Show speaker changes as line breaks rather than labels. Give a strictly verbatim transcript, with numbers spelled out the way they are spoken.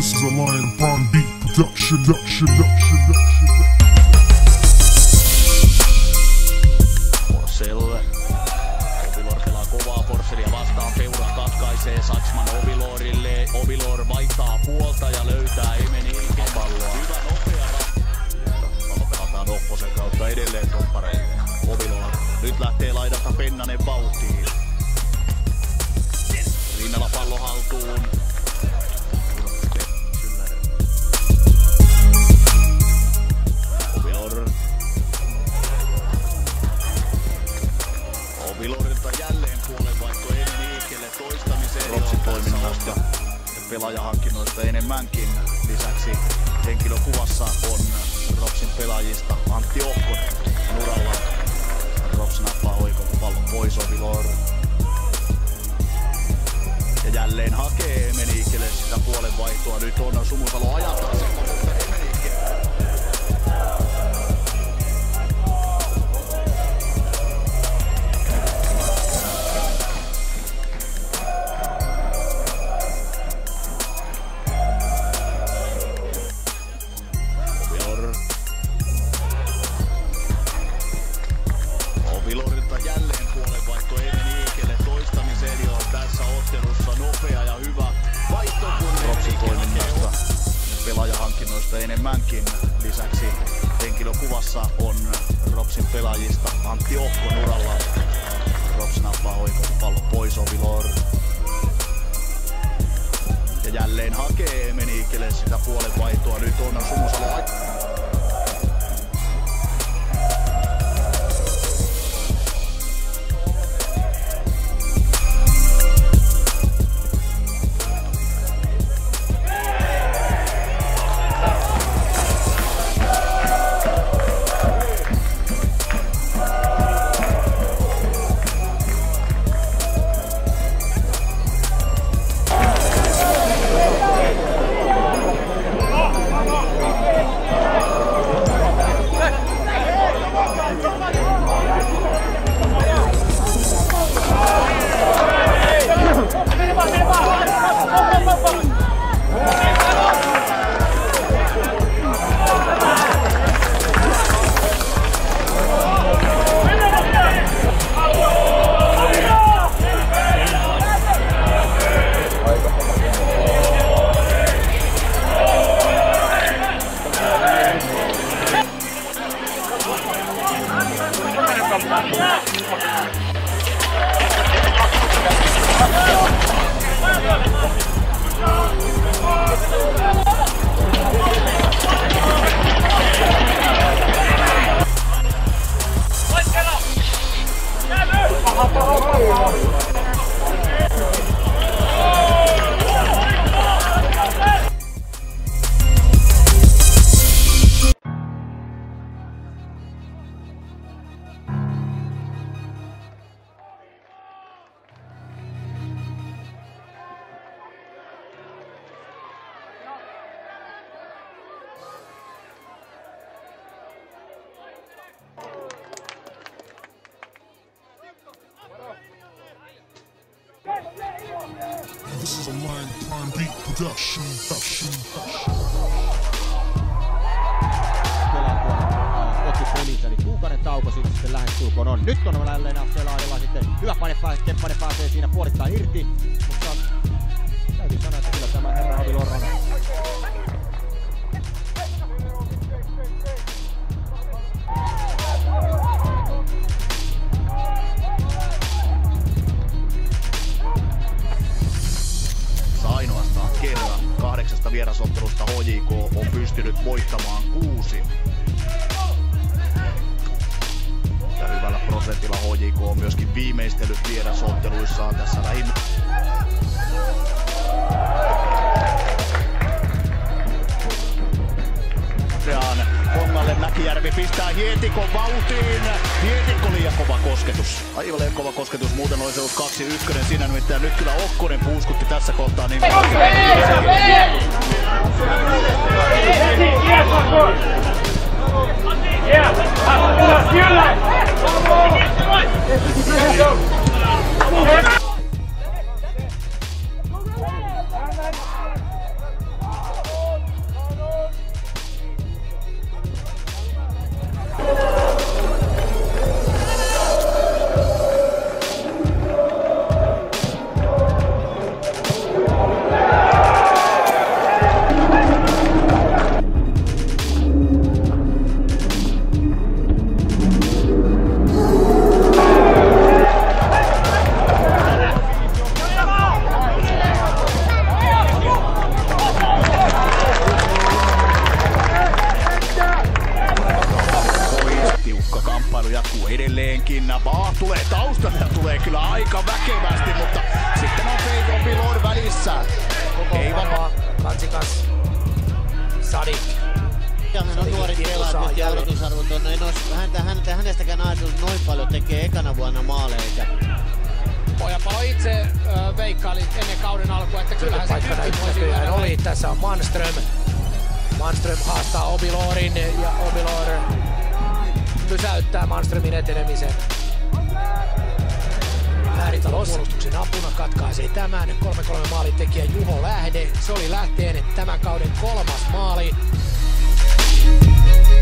This is a Lion Prime Beat production, production, production, production.
Porcel. Ovilor pelaa kovaa Porcelia vastaan. Peura katkaisee Saksman Ovilorille. Ovilor vaihtaa puolta ja löytää Emeniiken palloa. Hyvä nopea pallo pelataan Okkosen kautta edelleen toppareille. Ovilor nyt lähtee laidalta Pennanen vauhtiin. Rinnalla pallo haltuun. Ovilor. Ovilorilta jälleen puolenvaihto Emeniikelle toistamiseen. Ropsin toiminnasta ja pelaajahankinnoista enemmänkin. Lisäksi henkilökuvassa on Ropsin pelaajista Antti Okkonen uralla. Rops nappaa oikolta pallon pois. Ovilor. Ja jälleen hakee Emeniikelle sitä puolenvaihtoa. Nyt on Sumusalo ajattaa sen, mutta Emeniike. Ovilor. Ovilorilta jälleen puolenvaihto Emeniikelle toistamiseen jo tässä ottelussa nopea ja hyvä vaihto kun Ropsin toiminnasta ja pelaajahankinnoista enemmänkin. Lisäksi henkilökuvassa on Ropsin pelaajista Antti Okkon uralla. Rops nappaa oikolta pallon pois. Ovilor. Ja jälleen hakee Emeniikelle sitä puolenvaihtoa. Nyt on Sumusalo.
This is a Lion Prime Beat production, production, production.
Kotipelissä, eli kuukauden tauko sitten lähestulkoon on. Nyt on jälleen pelaajilla sitten hyvä paine pääsee, Kemppainen pääsee siinä puolittain irti, mutta täytyy sanoa, että kyllä tämä herra Ovilor on
ainoastaan kerran kahdeksasta vierasottelusta H J K on pystynyt voittamaan kuusi. Ja hyvällä prosentilla H J K on myöskin viimeistellyt vierasotteluissaan tässä lähinnä. Hongalle Mäkijärvi pistää Hietikon vauhtiin. Hietikko liian kova kosketus. Aivan liian kova kosketus, muuten olisi ollut kaksi ykkönen siinä nimittäin. Nyt kyllä Okkonen puuskutti tässä kohtaa niin Jaa, tulee taustan ja tulee kyllä aika väkevästi, mutta sitten on Fate Obilor välissä.
Ei vapaa. Kansikas. Sadik.
Ja hän on nuori pelaaja ja odotusarvot on. En olisi häntä, häntä, hänestäkään ajatellut noin paljon tekee ekana vuonna maaleja.
Pohjanpalo itse äh, veikkaili ennen kauden alkua, että kyllähän se
näköjään oli. Tässä on Manström. Manström haastaa Obilorin ja Obilor pysäyttää Manströmin etenemisen. Lähditalo puolustuksen apuna katkaisee tämän. kolme kolme maalin tekijä Juho Lähde. Se oli Lähteen tämän kauden kolmas maali.